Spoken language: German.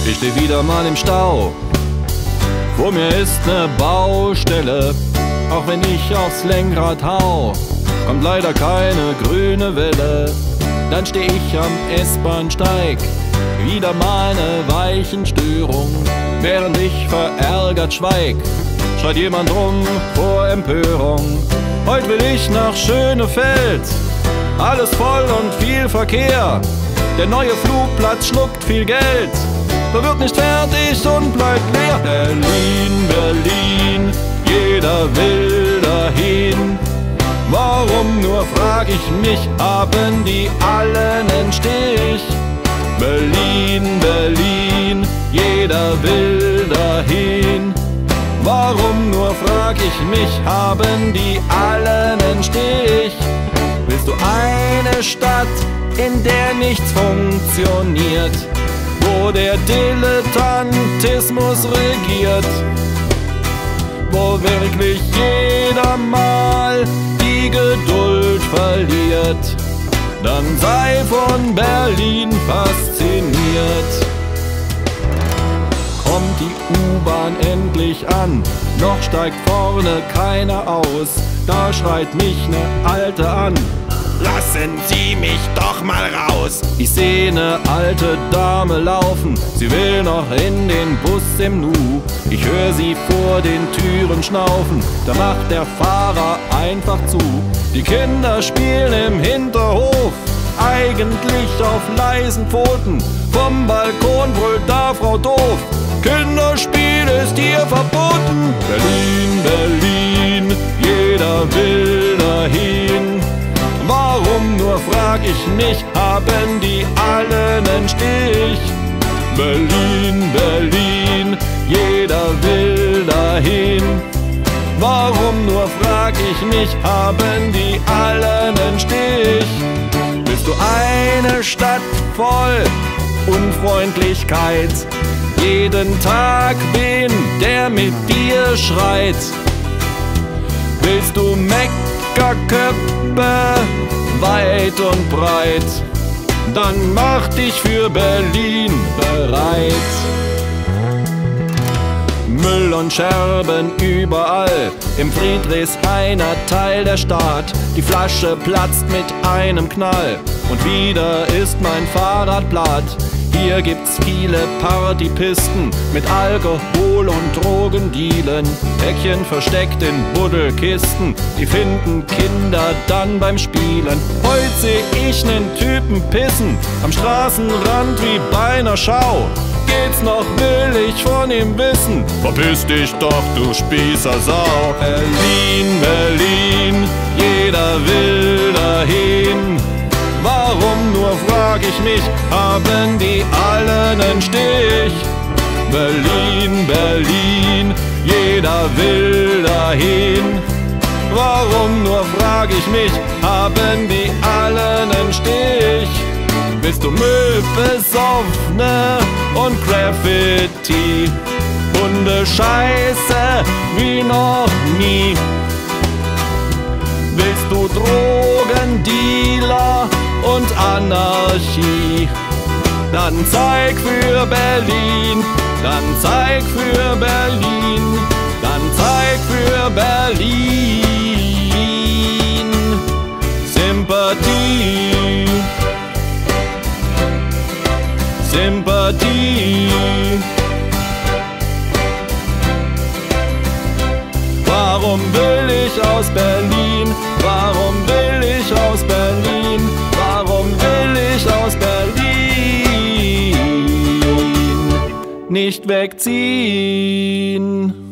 Ich steh wieder mal im Stau. Vor mir ist ne Baustelle, auch wenn ich aufs Lenkrad hau, kommt leider keine grüne Welle. Dann steh ich am S-Bahnsteig, wieder mal ne Weichenstörung. Während ich verärgert schweig, schreit jemand rum vor Empörung. Heut will ich nach Schönefeld, alles voll und viel Verkehr. Der neue Flugplatz schluckt viel Geld, da wird nicht fertig und bleibt leer. Berlin, Berlin, jeder will dahin. Warum nur, frag ich mich, haben die alle nen Stich? Berlin, Berlin, jeder will dahin. Warum nur, frag ich mich, haben die alle nen Stich? Willst du eine Stadt, in der nichts funktioniert, wo der Dilettantismus regiert, wo wirklich jeder mal die Geduld verliert? Dann sei von Berlin fasziniert. Kommt die U-Bahn endlich an, noch steigt vorne keiner aus, da schreit mich ne Alte an: Lassen Sie mich doch mal raus! Ich seh ne alte Dame laufen, sie will noch in den Bus im Nu. Ich hör sie vor den Türen schnaufen, da macht der Fahrer einfach zu. Die Kinder spielen im Hinterhof, eigentlich auf leisen Pfoten. Vom Balkon brüllt da Frau Doof: Kinderspiel ist hier verboten. Berlin, Berlin, jeder will dahin. Warum nur, frag ich mich, haben die alle nen Stich? Berlin, Berlin, jeder will dahin. Warum nur, frag ich mich, haben die alle nen Stich? Bist du eine Stadt voll Unfreundlichkeit? Jeden Tag wen, der mit dir schreit? Willst du Meckerköppe weit und breit? Dann mach dich für Berlin bereit. Müll und Scherben überall, im Friedrichshainer Teil der Stadt. Die Flasche platzt mit einem Knall und wieder ist mein Fahrrad platt. Hier gibt's viele Partypisten mit Alkohol und Drogendealen. Päckchen versteckt in Buddelkisten, die finden Kinder dann beim Spielen. Heut seh ich nen Typen pissen, am Straßenrand wie bei ner Schau. Geht's noch, will ich von ihm wissen: Verpiss dich doch, du Spießersau. Berlin, Berlin, jeder will dahin. Warum nur, frag ich mich, haben die alle nen Stich? Berlin, Berlin, jeder will dahin. Warum nur, frag ich mich, haben die alle nen Stich? Bist du Müllbesoffene und Graffiti, Hundescheiße wie noch nie? Willst du Drogendealer und Anarchie? Dann zeig für Berlin, dann zeig für Berlin, dann zeig für Berlin Sympathie, Sympathie. Warum will ich aus Berlin? Warum will ich aus Berlin? Warum will ich aus Berlin nicht wegziehen?